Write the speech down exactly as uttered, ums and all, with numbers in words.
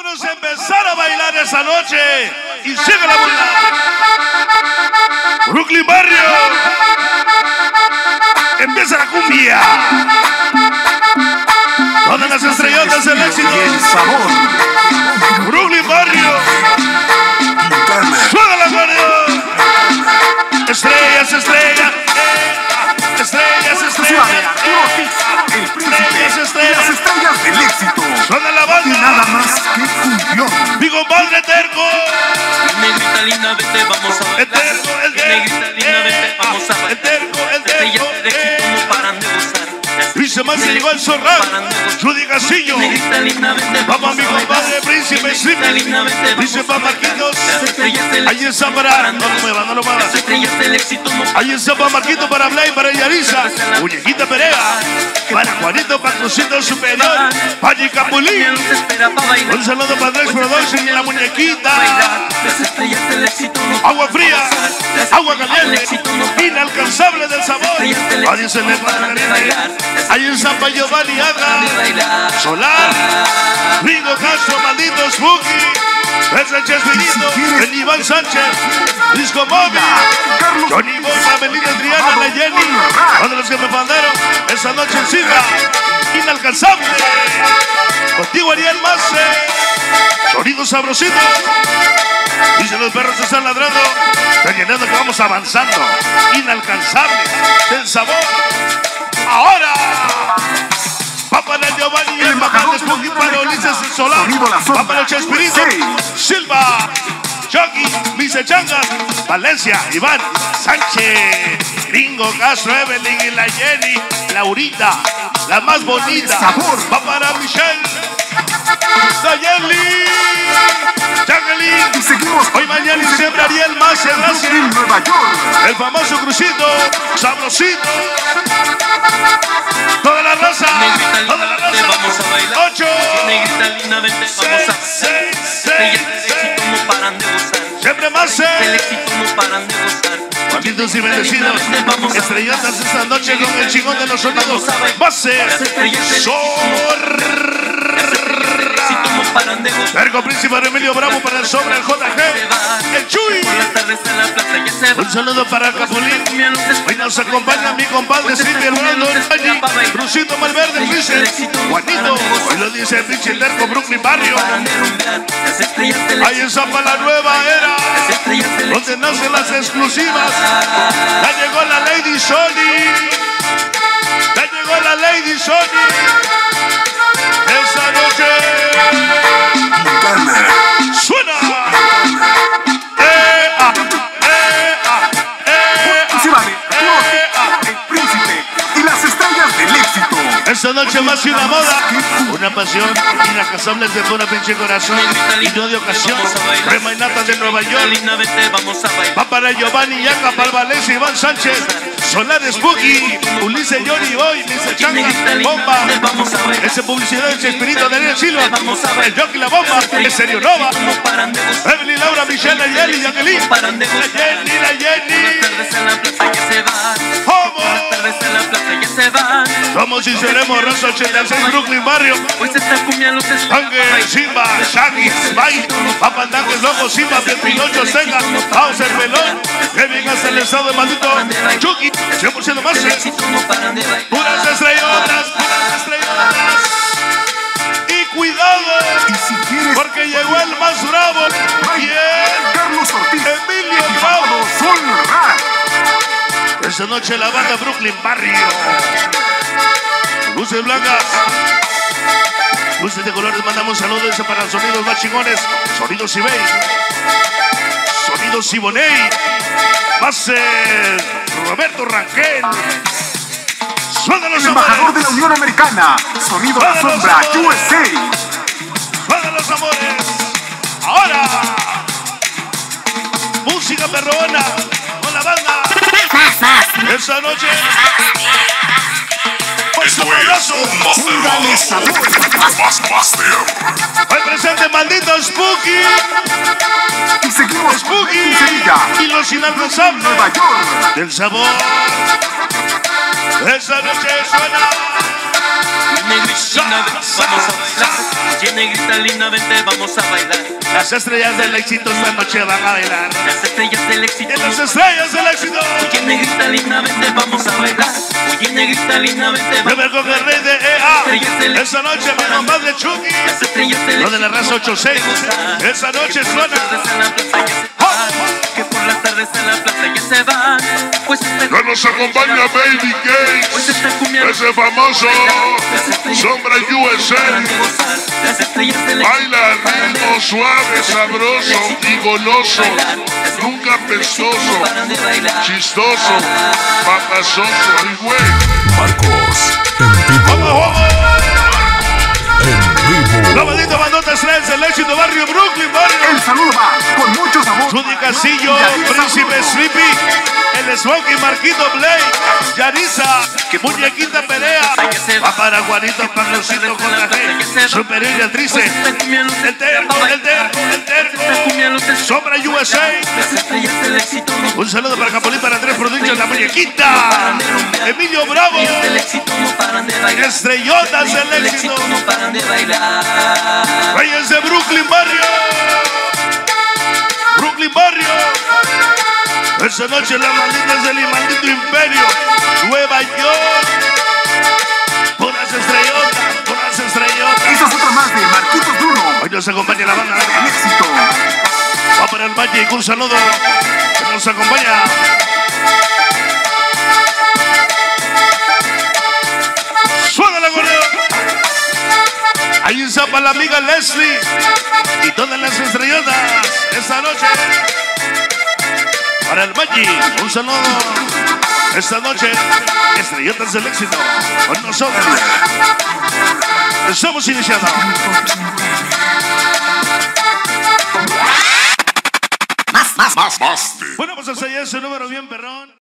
Vamos a empezar a bailar esa noche y sigue la bola. Brooklyn Barrio. Empieza la cumbia. Todas las estrellotas del éxito. Y el sabor. Brooklyn Barrio. Suena la guardia. Estrellas, estrellas. Estrellas, estrellas. El príncipe. Estrellas, estrellas. Las estrellas del éxito. Suena la banda. Y nada más que cumbión. Mi compadre Terco. Negrita linda, vete, vamos a El bailar. terco, el terco. Negrita linda, vete, vamos a El bailar. terco, el Estrellas terco. del éxito no paran de gozar. Dice más se llegó el zorral. Judy Castillo. Negrita linda, vete, Vamos mi a bailar. compadre Príncipe Negrita linda, Slippy. vete, Dice vamos a pa' bailar. Marquitos. Las estrellas del Ahí éxito está no para. paran No de lo muevas, no lo gozar. muevas. Las estrellas del éxito no Ahí está para Marquito, para Blay, para Yarisa. Muñequita Perea. Para Juanito, para Crucito Superior. Para Capulín. nos espera pa' bailar. Un saludo para Drex Production y la muñequita. Las estrellas del éxito no Agua fría, agua caliente, inalcanzable del sabor. Ahí se le ahí en San Giovanni Agra, Solar, Rigo Castro, maldito Spooky, el Sánchez Benito, el Iván Sánchez, Disco Móvil, Johnny Bosa, Belinda Triana, la Jenny, uno de los que me mandaron esa noche en Silva, inalcanzable. Contigo Ariel Mace, sonido sabrosito. Dicen los perros están ladrando, están llenando que vamos avanzando. Inalcanzable del sabor. Ahora, va para el Giovanni, el embajador de Spooky, para Ulises el Solar, va para el Chespirito, Silva, Chucky, Mice Changas, Valencia, Iván, Sánchez, Gringo, Castro, Evelyn y la Jenny, Laurita, la más bonita, va para Michelle, Dayeli. Jacqueline, Y seguimos. hoy mañana y siempre Ariel Mace, gracias. En Nueva York. El famoso Crucito, sabrosito. Toda la raza, toda la raza. Vamos a bailar. Ocho, Negrita linda, vente, vamos seis, a seis, Estrellas del seis, éxito no paran de gozar. siempre más. Del éxito no paran de gozar. Malditos y bendecidos, estrellatas esta noche con el chingón de los sonidos. Base, Sor. Ergo Príncipe Remilio Bravo para el sobre, el J G, el Chuy. Un saludo para Capulín. Hoy nos acompaña mi compadre Silvia Hermano, Crucito Malverde, dice Juanito. Hoy lo dice el pinche Terco, Brooklyn Barrio. Ahí está para la nueva era, donde nacen las exclusivas. Ya llegó la Lady Sony. Ya llegó la Lady Sony. Esa noche suena. Eh, ah, eh, ah, eh, Y se va de eh, ah. el príncipe y las estrellas del éxito. Esta noche más que una moda, una pasión inalcanzable de pura pinche corazón y no de ocasión. Rema y Nata de Nueva York. Va para Giovanni Yaca, para Valencia, Iván Sánchez, Solar Spooky, Ulises Johnny Boy, Mister Changa, Bomba, ese publicidad del Chespirito de Ariel Silva, el Jockey La Bomba, el Serio Nova, Evelyn, Laura, Michelle, Ayeli, Jacqueline, la Jenny, la Jenny. ¿Cómo? Somos y seremos Rosa ochenta y seis, Brooklyn Barrio. Ángel, Simba, Shaggy, Spike, Papandanques, Loco, Simba, Pinocho, Senga, Bowser, Pelón, que bien hasta el estado de maldito Chucky, cien por ciento más. Puras estrellotas, puras estrellotas. Y cuidado, Y si quieres, porque llegó el más bravo. Y es Carlos Ortiz. Emilio Y Bravo. llamado Sol Rap. Esta noche la banda Brooklyn Barrio. Luces blancas. Luces de colores, mandamos saludos para los sonidos más chingones. Sonidos Ibey. Sonidos Siboney. Base Roberto Rangel. Suena los El embajador de amores. la Unión Americana. Sonido La Todos los Sombra, amores. U S A. Suena los amores. Ahora. Música perrona. Con la banda. Esta noche. Esto es un Póngale sabor. Más Master. Hoy presente maldito Spooky. Y seguimos con Spooky Sevilla. y los inalcanzables Nueva York. del sabor. Esa noche suena. Negrita, vamos a bailar. Oye, negrita linda, vente, vamos a bailar. Las estrellas del éxito esta noche van a bailar. Las estrellas del éxito. En las estrellas del éxito. Oye, negrita linda, vente, vamos a bailar. Oye, negrita linda, vente, Yo vamos me coge el rey de E A. Esa noche mi mamá de Chucky. Las estrellas del Lo de la raza ochenta y seis. Esa noche suena. Que por las tardes en la plaza ya se van. Pues este Que nos acompaña Baby pues Gates, esta cumbia ese famoso Sombra U S para A. negociar. Las estrellas del Baila ritmo suave, sabroso y goloso, nunca pestoso, paran de bailar. chistoso, papazoso, ay güey. Marcos, en vivo, ¡Vamos, vamos! en vivo. La maldita bandota estrellas del éxito, barrio Brooklyn, barrio. El saludo va con mucho sabor. Judy Castillo, Príncipe Sleepy, el Smokey Marquito Blake, Yarisa, Muñequita Perea, va para Juanito Pablocito con la G, Superior y el Trice, el terco, el terco, el terco, Sombra U S A. Las estrellas del éxito no Un saludo para Capolín, para Andrés Productions, la muñequita, Emilio Bravo, del éxito no paran de bailar. Estrellotas del Del éxito, éxito no paran de bailar. Reyes de Brooklyn, barrio, Brooklyn, barrio. Esa noche las malditas del maldito imperio, Nueva York, puras estrellotas, puras estrellotas. Esto es otro más de Marquitos Bruno. Hoy nos acompaña la banda, El éxito. va para el Magic, un saludo que nos acompaña. Suena la goreo. Ahí en Zapa la amiga Leslie y todas las estrellotas esta noche. Para el Magic, un saludo. Esta noche, estrellotas del éxito con nosotros. Estamos iniciando. Más, más, más, más. Bueno, pues hasta allá ese número bien perrón.